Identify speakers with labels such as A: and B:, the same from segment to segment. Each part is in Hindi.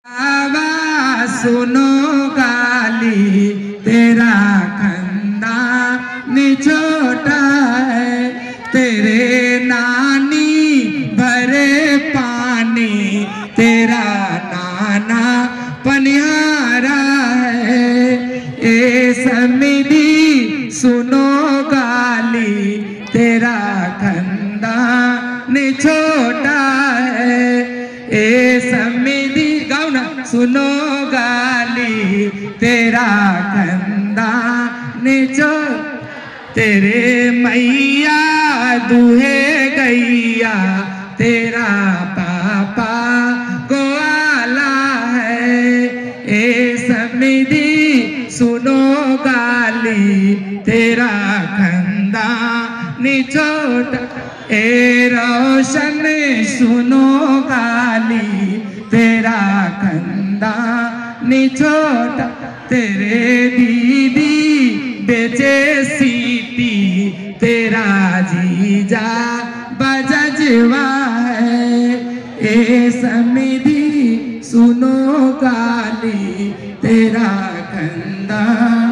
A: बाबा सुनो गाली तेरा खानदान छोटा है, तेरे नानी भरे पानी तेरा नाना पनिहारा है। ए समिधि सुनो गाली तेरा खानदान छोटा है। ए समिधि गाओ ना, सुनो गाली तेरा खानदान छोटा, तेरे मैया दूहे गैया तेरा पापा ग्वाला है। ए समिधि सुनो गाली तेरा खानदान छोटा, ए रोशन सुनो गाली तेरा खानदान छोटा, तेरे दीदी बेचे सीटी तेरा जीजा बजजवा है। ए समिधि सुनो गाली तेरा खानदान,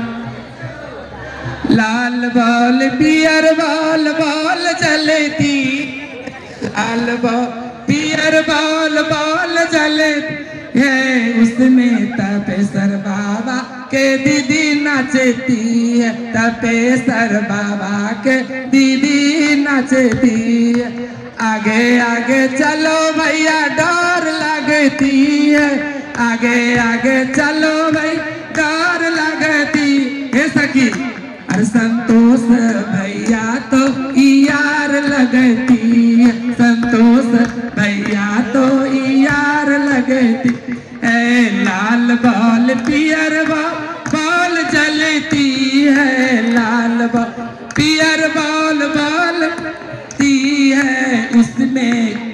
A: लाल बॉल पियर बॉल बॉल चलती, लाल बॉल पियर बॉल बॉल चलती है, उसमें तपेसर बाबा के दीदी नाचती है, तपेसर बाबा के दीदी नाचती है। आगे आगे चलो भैया डर लगती है, आगे आगे चलो भाई डर लगती है। सखी अरे संतोष भैया तो यार लगती है, संतोष भैया तो यार लगती है। लाल बॉल पियर बॉल चलती है, लाल बॉल पियर बॉल बोलती है, उसमें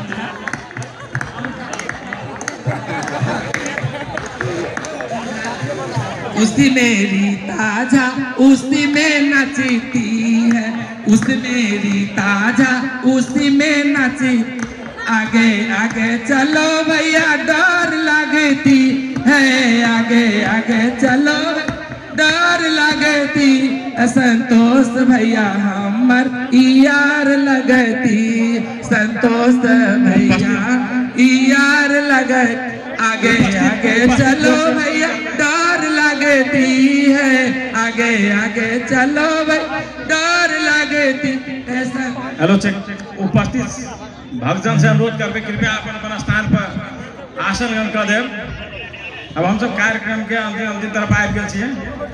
A: उसी मेरी ताजा उसी में नचती है, उसी मेरी ताजा उसी में नची। आगे आगे चलो भैया डर लगती है, आगे आगे चलो डर लगती। संतोष भैया हमर यार लगती, संतोष भैया यार लगती। आगे आगे चलो भैया डर लगती है, आगे आगे चलो भाई डर लगती है।
B: हेलो चेक उपस्थित भक्तजन से अनुरोध करबे कृपया अपन अपन स्थान पर आसन ग्रहण कर देव। अब हम सब कार्यक्रम के अंतिम तरफ आबि गेल छियै।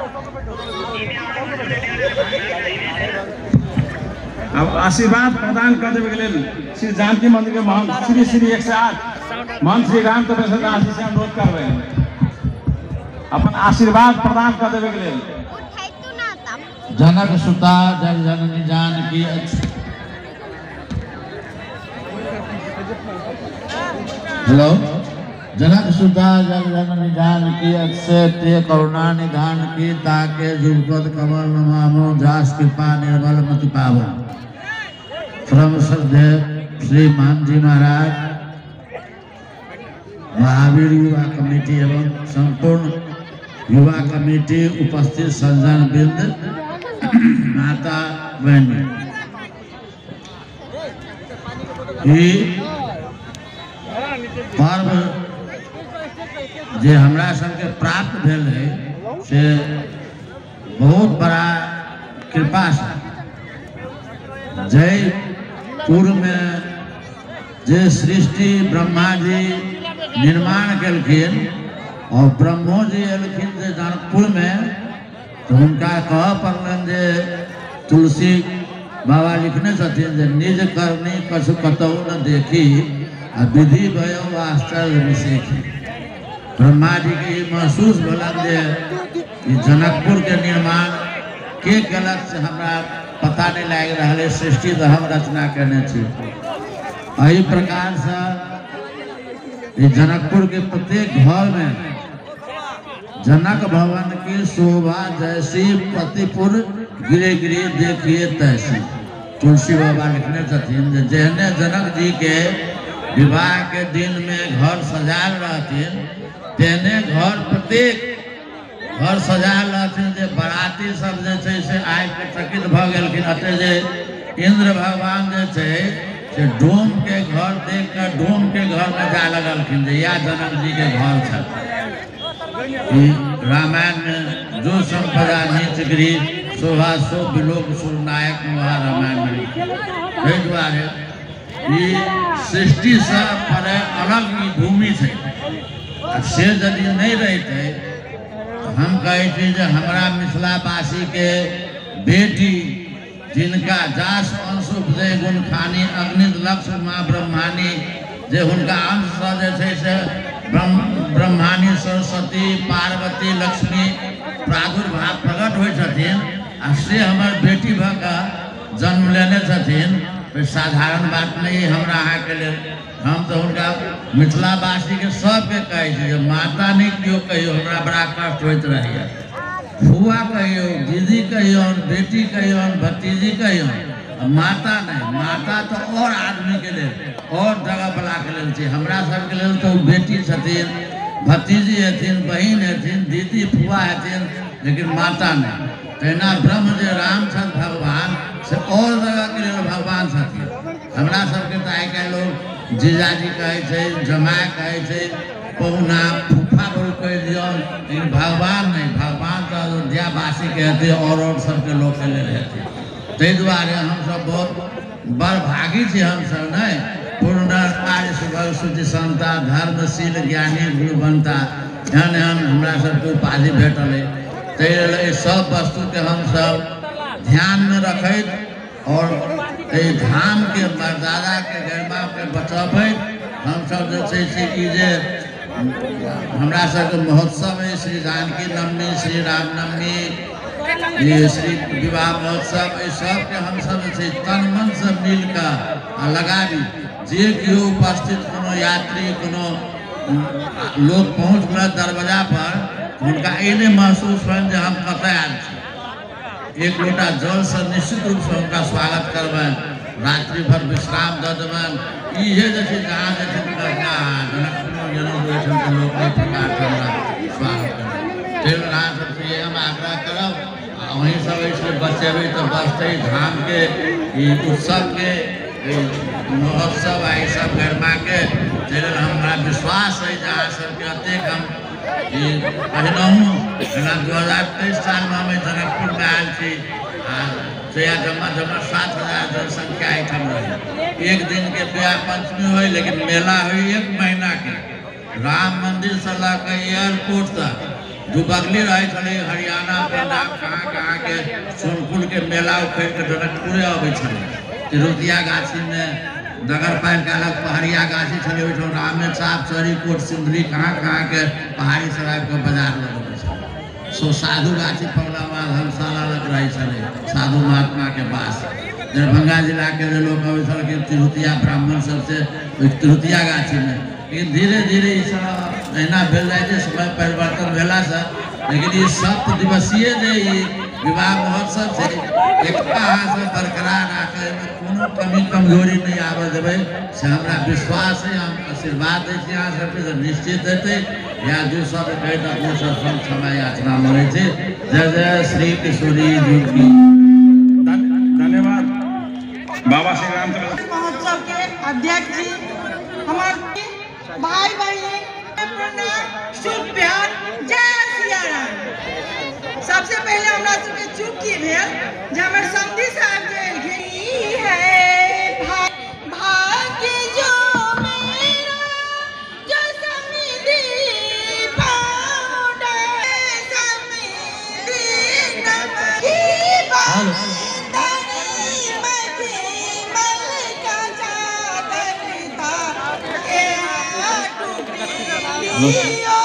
B: अब आशीर्वाद प्रदान कर देवे के लेल श्री जानकी मंदिर के महंत श्री श्री 108 महंत श्री राम तपेश्वर दास जी से अनुरोध कर रहे हैं अपन आशीर्वाद प्रदान कर देवे के लेल।
C: जनक सुता जग जननी जानकी, हेलो, जनक सुता जग जननी जानकी, अक्षय ते करुणा निधान की, ताके जुगपद कमल नमामो, दास कृपा निर्मल मति पावन। परम श्रद्धेय श्री मान जी महाराज, महावीर युवा कमेटी एवं संपूर्ण युवा कमेटी, उपस्थित सज्जन वृंद, माता बहन, पर्व जे हमरा सबके प्राप्त भेल है से बहुत बड़ा कृपा से। जय पूर्व में जे सृष्टि ब्रह्मा जी निर्माण केलखिन और ब्रह्मो जी एलखिन जे जनकपुर में, तो उनका कह पड़लन जे तुलसी बाबा लिखने छथिन जे निज करनी कछु कतहु न देखी, आ विधि भयो आश्चर्य विशेषी। ब्रह्मा जी के महसूस भलन जे जनकपुर के निर्माण के गलत से हमरा पता नहीं लाग रहा है, सृष्टि तो हम रचना करने छी। यही प्रकार से जनकपुर के प्रत्येक घर में जनक भवन की शोभा जैसी प्रतिपुर गिरे गिरे देखिए तैसी। तुलसी बाबा लिखने छथिन जहने जनक जी के विवाह के दिन में घर सजाल रहथिन, तेने घर प्रत्येक घर सजाल रहथिन जे बराती सब जे छै से आइ के चकित भ गेलखिन। अते जे इंद्र भगवान जे छै से डोम के घर देख कर डोम के घर में जा लगलखिन जे या जनक जी के घर छ। रामायण में जो संपदा नीच गृह शोभा सो विलोक सुरनायक वहाँ रामायण में ताहि दुआरे ई सृष्टि से पर अलग ई भूमि है। से यदि नहीं रहते हम कहे थे जे हमरा मिथिलावासी के बेटी जिनका जास अंश उपजय गुण खानी अग्नित लक्ष्य माँ ब्रह्मानी जे हुनका अंश से ब्रह्मानी सरस्वती पार्वती लक्ष्मी प्रादुर्भाव प्रकट हो से हमार बेटी भक जन्म लेने छथिन। तो साधारण बात नहीं हमरा अहाँ के लिए हम तो उनका मिथिलावासी के सबके कहे जे माता नहीं क्यों कहियो हमरा बड़ा कष्ट होइत रहिए। फुआ कहियो, दीदी कहियो, बेटी कहियो, भतीजी कहियो, माता नहीं। माता तो और आदमी के लिए और जगह बला के लिए हमरा सबके लिए तो बेटी छथिन, भतीजी हथिन, बहन हथिन, दीदी फुआ हथिन, लेकिन माता नहीं। तेना ब्रह्म जे राम छथ भगवान से और जगह के लिए भगवान छथिन। हमरा सबके तो आइ काल्हि लोग जीजाजी कहे छै, जमाय कहे छै, पहुना फूफा बोल कह दियो, लेकिन भगवान नहीं। भगवान तो अयोध्यावासी कहते और सबके लोग के लिए रहते। ताहि दुआरे हम सब बहुत बड़ भागी छी। हम सब नहीं पूर्ण कार्य सुबह शुचि संता धर्मशील ज्ञानी गुणवंता एहन एहन हमरा सबके उपाधि भेटल है। ताहि सब वस्तु के हम सब ध्यान में रखैत और धाम के मर्यादा के गरिमा के बचबैत हम सब जे छै से ई जे हमरा सबके महोत्सव है, श्री जानकी नवमी, श्री राम नवमी, ये श्री विवाह महोत्सव, ये सब के हम सब से तन मन से मिल कर लगाबी। जे केओ उपस्थित कोनो यात्री कोनो लोग पहुँच गए दरवाजा पर उनका इन्हें महसूस हो जे हम कतऽ आयल छी। एक लोटा जल से निश्चित रूप से उनका स्वागत करबन, रात्रि भर विश्राम दे देबन। ये जैसे जहाँ जैसे सबसे हम आग्रह करब वहीं सब ऐसे बचेबे तो बचते धाम के उत्सव के महोत्सव है सब गरिमा के हमारा विश्वास है। जहाँ सबके अत्यक हम कहलूँ 2023 साल में हमें जनकपुर में आयल थी जमा 7,000 जनसंख्या एठम रही। एक दिन के ब्याह पंचमी हो लेकिन मेला हुई 1 महीना के। राम मंदिर से लके एयरपोर्ट तक जो बगली रहे थे हरियाणा पंजाब कहाँ के सोनपुर के मेला उखड़ के जनकपुरे आवे छे। तिरुतिया गाछी में नगर पालिका अलग पहाड़िया गाछी छे, रामे साहब चरी कोट सिंदरी कहाँ के पहाड़ी सराय के बाजार लगे सो साधु गाछी पगला धर्मशाला लग रही है साधु महात्मा के पास। दरभंगा जिला के लोग आवे तिरुतिया ब्राह्मण सबसे तिरुतिया गाछी में। लेकिन धीरे धीरे अहिना भेल जाए समय परिवर्तन भेला से, लेकिन ये 7 दिवसीय जे विवाह महोत्सव से एकता से बरकरार रखे में कोनो कमी कमजोरी नहीं आवे देवे से हमरा विश्वास है। हम आशीर्वाद दै छी अहाँ सबके निश्चित हेतै। या जो सब कहे अपने सब क्षमा याचना मांगे थे। जय जय श्री किशोरी जी की
B: धन्यवाद। बाबा श्री राम
D: महोत्सव के अध्यक्ष जी हमारे भाई बहन शुभ बिहार जय सिया राम। सबसे पहले हमरा सबके चूक की भेल जे हमर समधी साहब जे है भाग्य जो मेरा जो समिधि पाउडे समिधि नमकी बांधनी मजी मलका जादरिता ए टूटी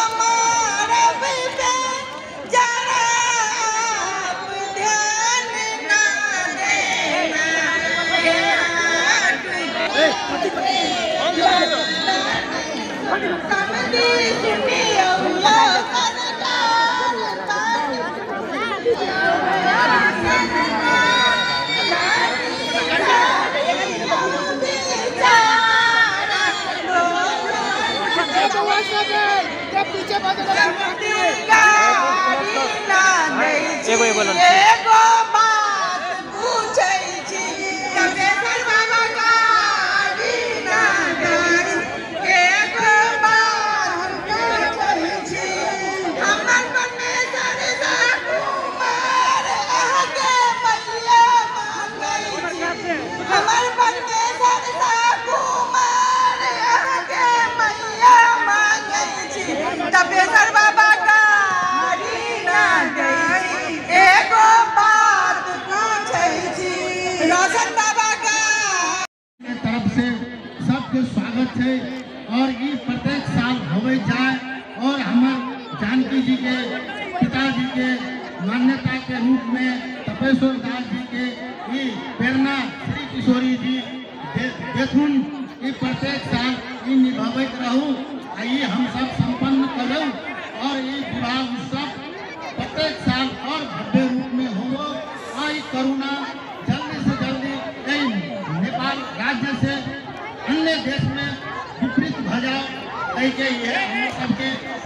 D: एगो बात पूछै छी तपेश्वर बाबा गाड़ी ना गाड़ी एगो बात पूछै छी हमर परमेश्वर सा कुमार आगे मैया मांगै छी हमर परमेश्वर सा कुमार आगे मैया मांगै छी तपेश्वर बाबा एगो बात पूछै छी रोशन बाबा का
E: तरफ से सबके स्वागत है और ये प्रत्येक साल होवे जाए और हमार जानकी जी के पिताजी के मान्यता के रूप में तपेश्वर दास जी के ये प्रेरणा श्री किशोरी जी देखुन ये प्रत्येक साल ये निभावित रहूं ये हम सब संपन्न करूं और ये विवाह उत्सव प्रत्येक साल और भव्य रूप में हो और करुणा जल्दी से जल्दी कई नेपाल राज्य से अन्य देश में विपरीत भजाओ कई के ये हम सबके